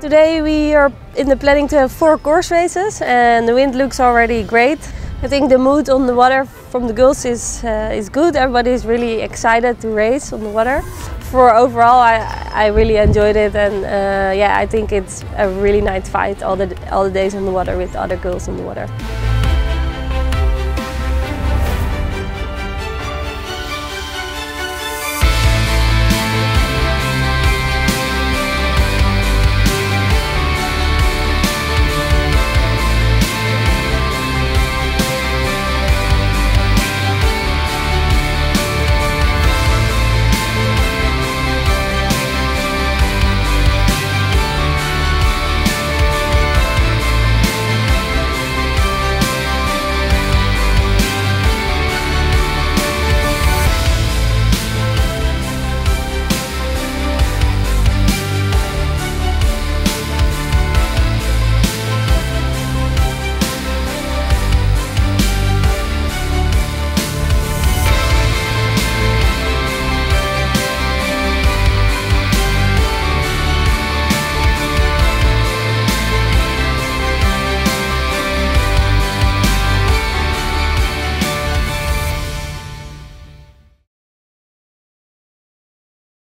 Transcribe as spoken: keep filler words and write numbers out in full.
Today we are in the planning to have four course races and the wind looks already great. I think the mood on the water from the girls is, uh, is good. Everybody is really excited to race on the water. For overall, I, I really enjoyed it, and uh, yeah, I think it's a really nice fight all the, all the days on the water with other girls on the water.